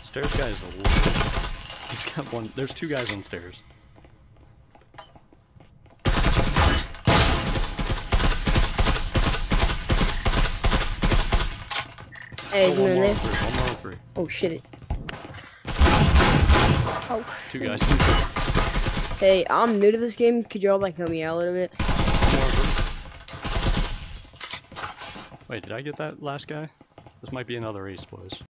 Stairs guy is a little... He's got one... There's two guys on stairs. Hey, Oh, you in there? one more on three. Oh shit. Oh Two shit. guys. Hey, I'm new to this game. Could y'all like help me out a little bit? Wait, did I get that last guy? This might be another ace, boys.